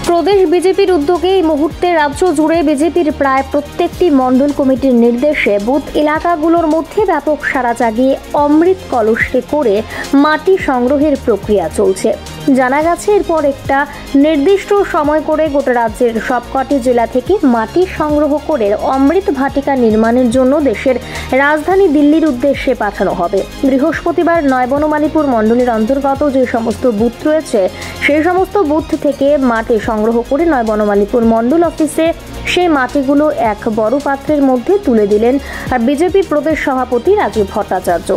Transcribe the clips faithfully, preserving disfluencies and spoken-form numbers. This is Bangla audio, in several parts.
প্রদেশ বিজেপির উদ্যোগে এই মুহূর্তে রাজ্য জুড়ে বিজেপির প্রায় প্রত্যেকটি মণ্ডল কমিটির নির্দেশে বুথ এলাকাগুলোর মধ্যে ব্যাপক সাড়া জাগিয়ে অমৃত কলসে করে মাটি সংগ্রহের প্রক্রিয়া চলছে। জানা গেছে এরপর একটা নির্দিষ্ট সময় করে গোটা রাজ্যের সবকটি জেলা থেকে মাটি সংগ্রহ করে অমৃত ভাটিকা নির্মাণের জন্য দেশের রাজধানী দিল্লির উদ্দেশ্যে পাঠানো হবে। বৃহস্পতিবার নয়বনমালীপুর মণ্ডলের অন্তর্গত যে সমস্ত বুথ রয়েছে সেই সমস্ত বুথ থেকে মাটি সংগ্রহ করে নয়বনমালীপুর মণ্ডল অফিসে সেই মাটিগুলো এক বড় পাত্রের মধ্যে তুলে দিলেন আর বিজেপি প্রদেশ সভাপতি রাজীব ভট্টাচার্য।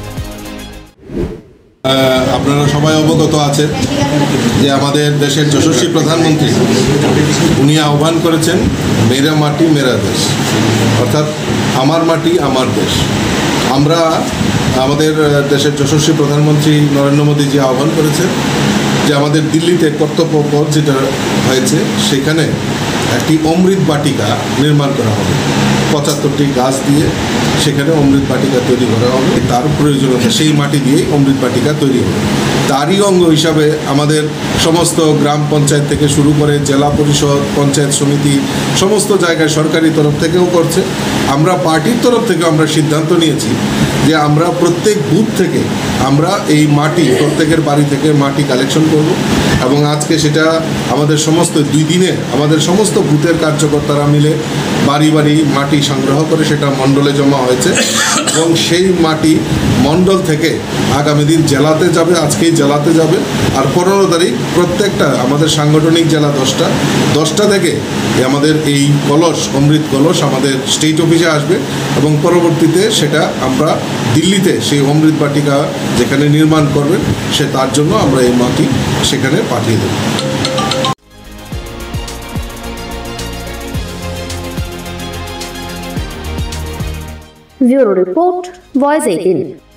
আপনারা সবাই অবগত আছেন যে আমাদের দেশের যশস্বী প্রধানমন্ত্রী উনি আহ্বান করেছেন মেরা মাটি মেরা দেশ, অর্থাৎ আমার মাটি আমার দেশ। আমরা আমাদের দেশের যশস্বী প্রধানমন্ত্রী নরেন্দ্র মোদী যে আহ্বান করেছেন যে আমাদের দিল্লিতে কর্তব্য পথ যেটা হয়েছে সেখানে একটি অমৃত বাটিকা নির্মাণ করা হবে। পঁচাত্তরটি গাছ দিয়ে সেখানে অমৃত বাটিকা তৈরি করা হবে। তার প্রয়োজনীয়তা সেই মাটি দিয়েই অমৃত বাটিকা তৈরি হবে। তারই অঙ্গ হিসাবে আমাদের সমস্ত গ্রাম পঞ্চায়েত থেকে শুরু করে জেলা পরিষদ, পঞ্চায়েত সমিতি সমস্ত জায়গায় সরকারি তরফ থেকেও করছে। আমরা পার্টির তরফ থেকে আমরা সিদ্ধান্ত নিয়েছি যে আমরা প্রত্যেক বুথ থেকে আমরা এই মাটি প্রত্যেকের বাড়ি থেকে মাটি কালেকশন করব এবং আজকে সেটা আমাদের সমস্ত দুই দিনে আমাদের সমস্ত বুথের কার্যকর্তারা মিলে বাড়ি বাড়ি মাটি সংগ্রহ করে সেটা মণ্ডলে জমা হয়েছে এবং সেই মাটি মণ্ডল থেকে আগামী দিন জেলাতে যাবে, আজকেই জেলাতে যাবে। আর পনেরো তারিখ প্রত্যেকটা আমাদের সাংগঠনিক জেলা দশটা দশটা থেকে আমাদের এই কলস অমৃত কলস আমাদের স্টেট অফিসে আসবে এবং পরবর্তীতে সেটা আমরা দিল্লিতে সেই অমৃত বাটিকা যেখানে নির্মাণ করবেন সে তার জন্য আমরা এই মাটি সেখানে পাঠিয়ে দেব। Bureau report, voice eighteen.